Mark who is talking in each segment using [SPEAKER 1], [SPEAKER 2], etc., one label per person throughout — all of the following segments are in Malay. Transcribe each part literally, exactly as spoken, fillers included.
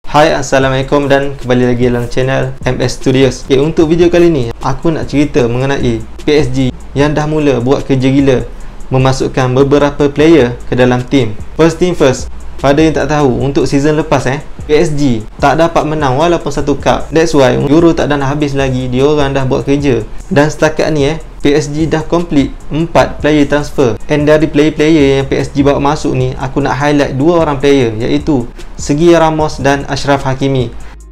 [SPEAKER 1] Hai, Assalamualaikum dan kembali lagi dalam channel M S Studios. Okay, untuk video kali ni aku nak cerita mengenai P S G yang dah mula buat kerja gila memasukkan beberapa player ke dalam tim. First thing first, pada yang tak tahu, untuk season lepas eh P S G tak dapat menang walaupun satu cup. That's why Euro tak dah nak habis lagi, diorang dah buat kerja. Dan setakat ni eh P S G dah complete empat player transfer. And dari player-player yang P S G bawa masuk ni, aku nak highlight dua orang player, iaitu Sergio Ramos dan Achraf Hakimi.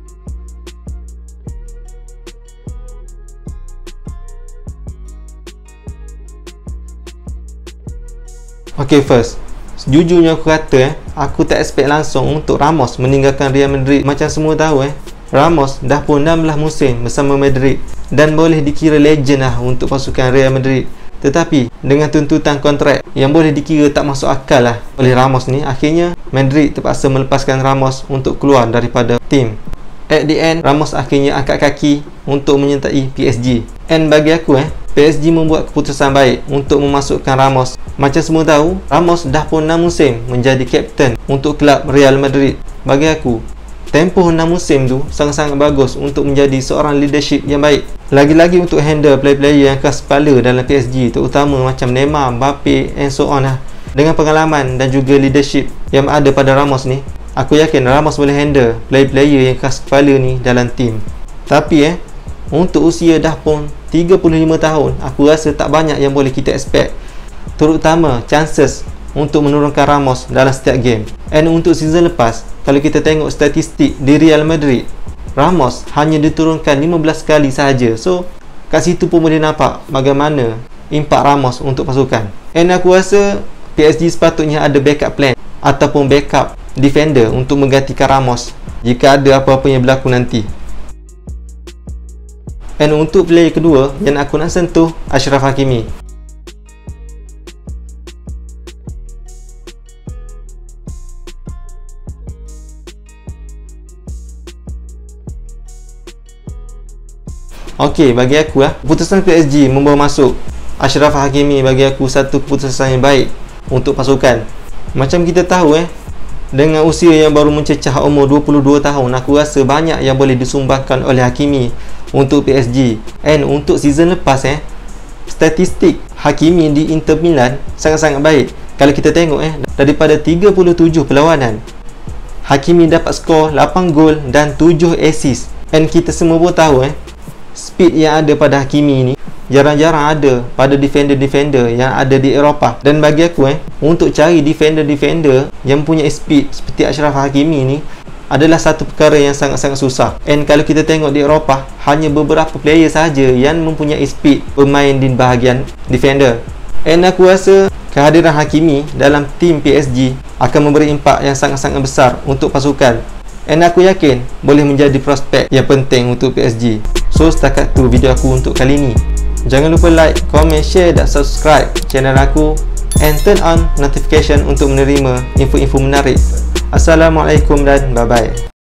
[SPEAKER 1] Okay, first, sejujurnya aku kata eh aku tak expect langsung untuk Ramos meninggalkan Real Madrid. Macam semua tahu eh Ramos dah pun enam belas musim bersama Madrid dan boleh dikira legend lah untuk pasukan Real Madrid. Tetapi dengan tuntutan kontrak yang boleh dikira tak masuk akal lah oleh Ramos ni, akhirnya Madrid terpaksa melepaskan Ramos untuk keluar daripada tim. At the end, Ramos akhirnya angkat kaki untuk menyertai P S G. And bagi aku eh P S G membuat keputusan baik untuk memasukkan Ramos. Macam semua tahu, Ramos dah pun enam musim menjadi kapten untuk kelab Real Madrid. Bagi aku, tempoh enam musim tu sangat-sangat bagus untuk menjadi seorang leadership yang baik. Lagi-lagi untuk handle player-player yang keras kepala dalam P S G, terutama macam Neymar, Mbappe and so on lah. Dengan pengalaman dan juga leadership yang ada pada Ramos ni, aku yakin Ramos boleh handle player-player yang keras kepala ni dalam tim. Tapi eh untuk usia dah pun tiga puluh lima tahun, aku rasa tak banyak yang boleh kita expect, terutama chances untuk menurunkan Ramos dalam setiap game. And untuk season lepas, kalau kita tengok statistik di Real Madrid, Ramos hanya diturunkan lima belas kali sahaja. So kat situ pun boleh nampak bagaimana impak Ramos untuk pasukan. And aku rasa P S G sepatutnya ada backup plan ataupun backup defender untuk menggantikan Ramos jika ada apa-apa yang berlaku nanti. And untuk player kedua yang aku nak sentuh, Achraf Hakimi. Okey, bagi aku lah, keputusan P S G membawa masuk Achraf Hakimi bagi aku satu keputusan yang baik untuk pasukan. Macam kita tahu eh dengan usia yang baru mencecah umur dua puluh dua tahun, aku rasa banyak yang boleh disumbangkan oleh Hakimi untuk P S G. And untuk season lepas eh statistik Hakimi di Inter Milan sangat-sangat baik. Kalau kita tengok eh daripada tiga puluh tujuh perlawanan, Hakimi dapat skor lapan gol dan tujuh assist. And kita semua pun tahu eh speed yang ada pada Hakimi ni jarang-jarang ada pada defender-defender yang ada di Eropah. Dan bagi aku eh untuk cari defender-defender yang punya speed seperti Achraf Hakimi ni adalah satu perkara yang sangat-sangat susah. And kalau kita tengok di Eropah, hanya beberapa player sahaja yang mempunyai speed bermain di bahagian defender. And aku rasa kehadiran Hakimi dalam tim P S G akan memberi impak yang sangat-sangat besar untuk pasukan. And aku yakin boleh menjadi prospek yang penting untuk P S G. So setakat tu video aku untuk kali ni. Jangan lupa like, comment, share dan subscribe channel aku, and turn on notification untuk menerima info-info menarik. Assalamualaikum dan bye bye.